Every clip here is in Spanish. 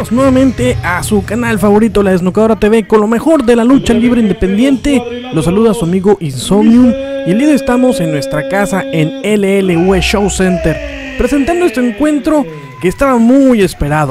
Bienvenidos nuevamente a su canal favorito, La Desnucadora TV, con lo mejor de la lucha libre independiente. Los saluda su amigo Insomnium y el día de hoy estamos en nuestra casa en LLV Show Center, presentando este encuentro que estaba muy esperado.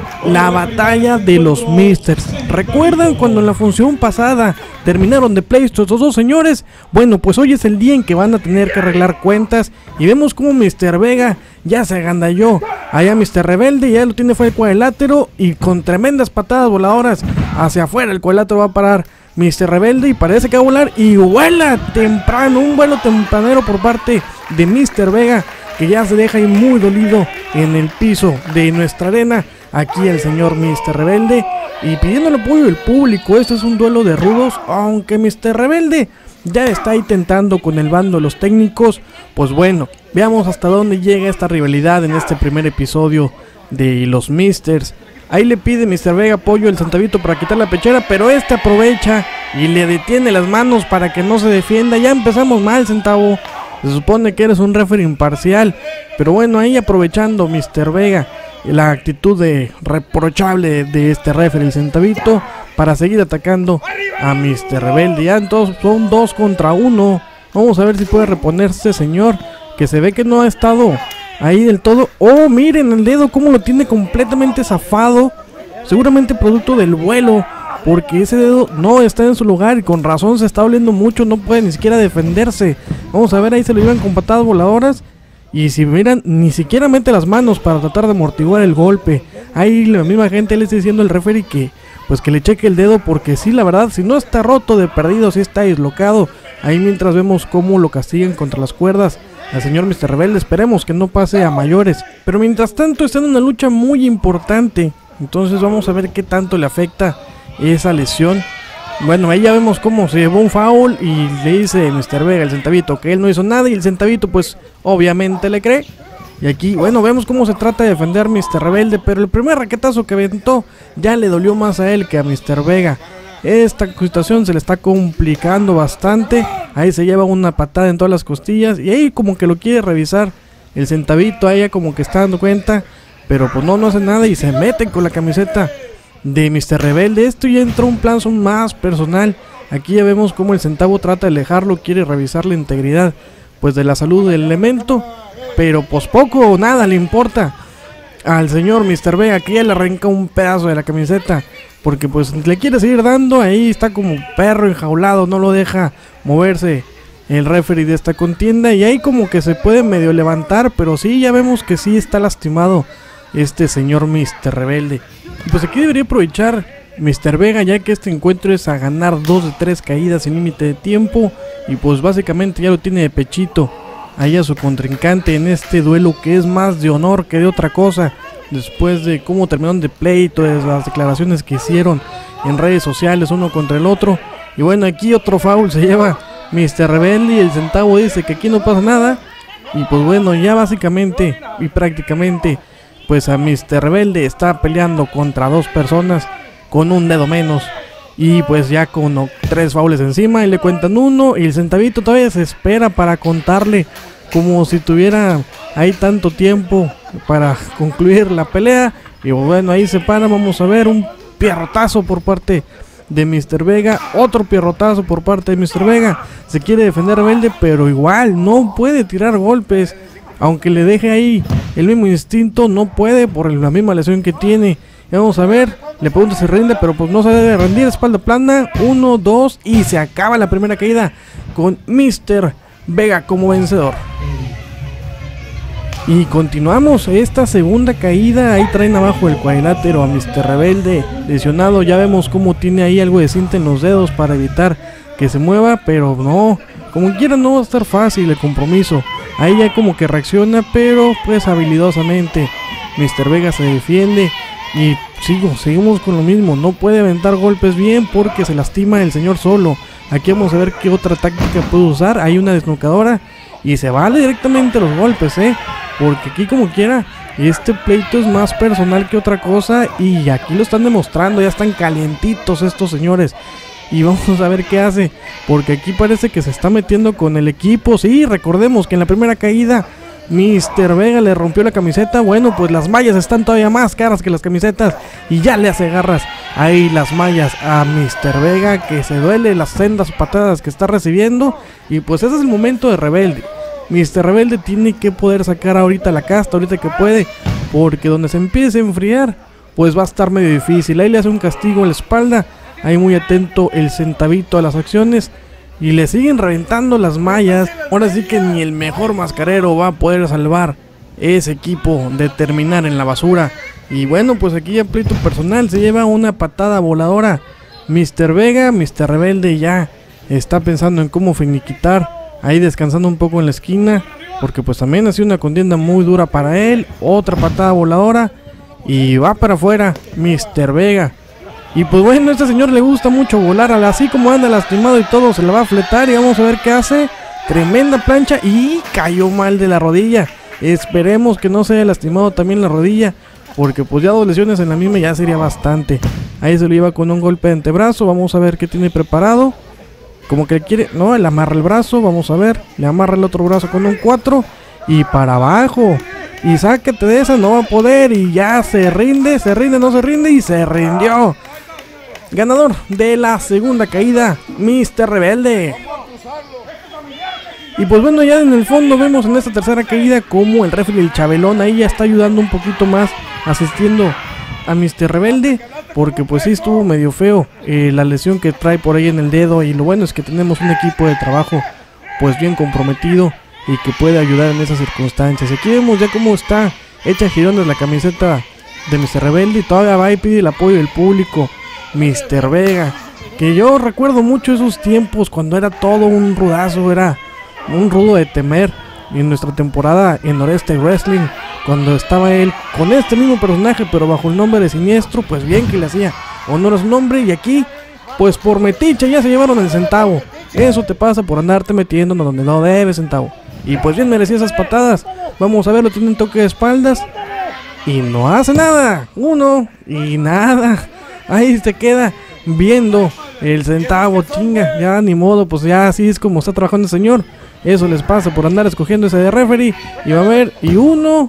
La batalla de los Misters. ¿Recuerdan cuando en la función pasada terminaron de pleito estos dos señores? Bueno, pues hoy es el día en que van a tener que arreglar cuentas. Y vemos como Mr. Vega ya se agandalló. Allá Mr. Rebelde ya lo tiene fuera el cuadrilátero. Y con tremendas patadas voladoras hacia afuera el cuadrilátero va a parar Mr. Rebelde. Y parece que va a volar y vuela temprano. Un vuelo tempranero por parte de Mr. Vega, que ya se deja ahí muy dolido en el piso de nuestra arena. Aquí el señor Mr. Rebelde y pidiendo el apoyo del público. Esto es un duelo de rudos, aunque Mr. Rebelde ya está ahí tentando con el bando de los técnicos. Pues bueno, veamos hasta dónde llega esta rivalidad en este primer episodio de los Misters. Ahí le pide Mr. Vega apoyo al Santavito para quitar la pechera, pero este aprovecha y le detiene las manos para que no se defienda. Ya empezamos mal, Centavo. Se supone que eres un referee imparcial, pero bueno, ahí aprovechando Mr. Vega la actitud reprochable de este referee, el Centavito, para seguir atacando a Mr. Rebelde. Ya entonces son 2 contra 1. Vamos a ver si puede reponerse, señor, que se ve que no ha estado ahí del todo. Oh, miren el dedo cómo lo tiene completamente zafado, seguramente producto del vuelo, porque ese dedo no está en su lugar y con razón se está doliendo mucho, no puede ni siquiera defenderse. Vamos a ver, ahí se lo llevan con patadas voladoras. Y si miran, ni siquiera mete las manos para tratar de amortiguar el golpe. Ahí la misma gente le está diciendo al referee que pues que le cheque el dedo, porque sí, la verdad, si no está roto de perdido, si está dislocado. Ahí mientras vemos cómo lo castigan contra las cuerdas al señor Mr. Rebelde. Esperemos que no pase a mayores. Pero mientras tanto está en una lucha muy importante. Entonces vamos a ver qué tanto le afecta esa lesión. Bueno, ahí ya vemos cómo se llevó un foul y le dice Mr. Vega al Centavito que él no hizo nada, y el Centavito pues obviamente le cree. Y aquí, bueno, vemos cómo se trata de defender Mr. Rebelde, pero el primer raquetazo que aventó ya le dolió más a él que a Mr. Vega. Esta situación se le está complicando bastante. Ahí se lleva una patada en todas las costillas y ahí como que lo quiere revisar el Centavito, ahí ya como que está dando cuenta, pero pues no hace nada y se meten con la camiseta de Mr. Rebelde. Esto ya entró un plan más personal. Aquí ya vemos cómo el Centavo trata de alejarlo, quiere revisar la integridad pues de la salud del elemento, pero pues poco o nada le importa al señor Mr. Vega, que ya le arranca un pedazo de la camiseta, porque pues le quiere seguir dando. Ahí está como perro enjaulado, no lo deja moverse el referee de esta contienda, y ahí como que se puede medio levantar, pero sí, ya vemos que sí está lastimado este señor Mr. Rebelde. Pues aquí debería aprovechar Mr. Vega, ya que este encuentro es a ganar 2 de 3 caídas sin límite de tiempo. Y pues básicamente ya lo tiene de pechito ahí a su contrincante en este duelo, que es más de honor que de otra cosa, después de cómo terminaron de pleito, de las declaraciones que hicieron en redes sociales uno contra el otro. Y bueno, aquí otro foul se lleva Mr. Rebelde y el Centavo dice que aquí no pasa nada. Y pues bueno, ya básicamente y prácticamente pues a Mr. Rebelde está peleando contra 2 personas con un dedo menos. Y pues ya con 3 faules encima y le cuentan 1. Y el Centavito todavía se espera para contarle, como si tuviera ahí tanto tiempo para concluir la pelea. Y bueno, ahí se para. Vamos a ver un pierrotazo por parte de Mr. Vega. Otro pierrotazo por parte de Mr. Vega. Se quiere defender Rebelde, pero igual no puede tirar golpes. Aunque le deje ahí el mismo instinto, no puede por la misma lesión que tiene. Y vamos a ver, le pregunta si rinde, pero pues no se debe rendir. Espalda plana, 1, 2 y se acaba la primera caída con Mr. Vega como vencedor. Y continuamos esta segunda caída. Ahí traen abajo el cuadrilátero a Mr. Rebelde lesionado. Ya vemos cómo tiene ahí algo de cinta en los dedos para evitar que se mueva, pero no, como quiera no va a estar fácil el compromiso. Ahí ya como que reacciona, pero pues habilidosamente Mr. Vega se defiende. Y seguimos con lo mismo, no puede aventar golpes bien porque se lastima el señor solo. Aquí vamos a ver qué otra táctica puede usar. Hay una desnucadora y se vale directamente los golpes, porque aquí como quiera este pleito es más personal que otra cosa. Y aquí lo están demostrando, ya están calientitos estos señores. Y vamos a ver qué hace, porque aquí parece que se está metiendo con el equipo. Sí, recordemos que en la primera caída Mr. Vega le rompió la camiseta. Bueno, pues las mallas están todavía más caras que las camisetas. Y ya le hace garras ahí las mallas a Mr. Vega, que se duele las sendas patadas que está recibiendo. Y pues ese es el momento de Rebelde. Mr. Rebelde tiene que poder sacar ahorita la casta, ahorita que puede. Porque donde se empiece a enfriar, pues va a estar medio difícil. Ahí le hace un castigo en la espalda. Ahí muy atento el centavito a las acciones. Y le siguen reventando las mallas. Ahora sí que ni el mejor mascarero va a poder salvar ese equipo de terminar en la basura. Y bueno, pues aquí ya pleito personal. Se lleva una patada voladora Mr. Vega. Mr. Rebelde ya está pensando en cómo finiquitar. Ahí descansando un poco en la esquina, porque pues también ha sido una contienda muy dura para él. Otra patada voladora y va para afuera Mr. Vega. Y pues bueno, a este señor le gusta mucho volar, así como anda lastimado y todo, se la va a fletar y vamos a ver qué hace. Tremenda plancha y cayó mal de la rodilla. Esperemos que no se haya lastimado también la rodilla, porque pues ya 2 lesiones en la misma ya sería bastante. Ahí se lo lleva con un golpe de antebrazo, vamos a ver qué tiene preparado. Como que quiere, no, le amarra el brazo, vamos a ver. Le amarra el otro brazo con un 4 y para abajo. Y sáquete de esa, no va a poder y ya se rinde, no se rinde y se rindió. Ganador de la segunda caída, Mr. Rebelde. Y pues bueno, ya en el fondo vemos en esta tercera caída como el referee del Chabelón ahí ya está ayudando un poquito más, asistiendo a Mr. Rebelde, porque pues sí estuvo medio feo la lesión que trae por ahí en el dedo. Y lo bueno es que tenemos un equipo de trabajo pues bien comprometido y que puede ayudar en esas circunstancias. Aquí vemos ya cómo está hecha girones la camiseta de Mr. Rebelde y todavía va y pide el apoyo del público. Mr. Vega, que yo recuerdo mucho esos tiempos cuando era todo un rudazo, era un rudo de temer. En nuestra temporada en Noreste Wrestling, cuando estaba él con este mismo personaje pero bajo el nombre de Siniestro, pues bien que le hacía honor a su nombre. Y aquí pues por metiche ya se llevaron el centavo. Eso te pasa por andarte metiendo donde no debes, centavo. Y pues bien merecía esas patadas. Vamos a verlo, tiene un toque de espaldas y no hace nada. Uno y nada. Ahí se queda viendo el centavo, chinga, ya ni modo, pues ya así es como está trabajando el señor. Eso les pasa por andar escogiendo ese de referee. Y va a ver, y 1,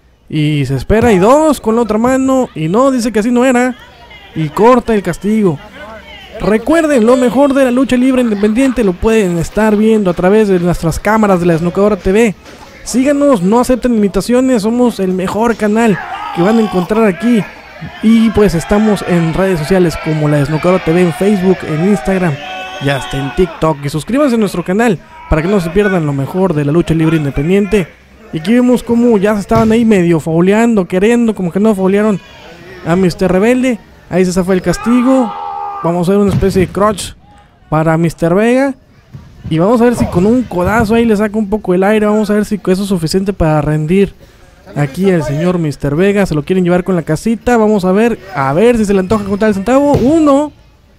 y se espera, y 2 con la otra mano, y no, dice que así no era, y corta el castigo. Recuerden, lo mejor de la lucha libre independiente lo pueden estar viendo a través de nuestras cámaras de la Esnucadora TV. Síganos, no acepten invitaciones, somos el mejor canal que van a encontrar aquí. Y pues estamos en redes sociales como la Esnucadora TV, en Facebook, en Instagram y hasta en TikTok. Y suscríbanse a nuestro canal para que no se pierdan lo mejor de la lucha libre independiente. Y aquí vemos como ya se estaban ahí medio fauleando, queriendo, como que no faulearon a Mr. Rebelde. Ahí se fue el castigo. Vamos a ver una especie de crotch para Mr. Vega. Y vamos a ver si con un codazo ahí le saca un poco el aire. Vamos a ver si eso es suficiente para rendir aquí el señor Mr. Vega. Se lo quieren llevar con la casita. Vamos a ver si se le antoja contar el centavo. 1.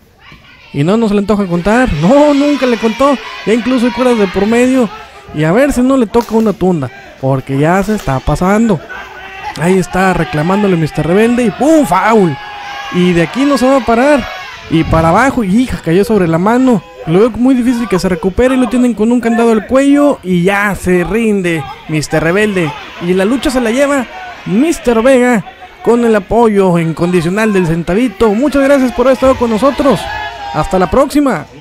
Y no se le antoja contar. No, nunca le contó. Ya incluso hay cuerdas de por medio. Y a ver si no le toca una tunda, porque ya se está pasando. Ahí está reclamándole Mr. Rebelde y ¡pum! ¡Foul! Y de aquí no se va a parar. Y para abajo, y hija, cayó sobre la mano. Lo veo muy difícil que se recupere. Y lo tienen con un candado al cuello. Y ya se rinde Mr. Rebelde. Y la lucha se la lleva Mr. Vega con el apoyo incondicional del centavito. Muchas gracias por haber estado con nosotros. Hasta la próxima.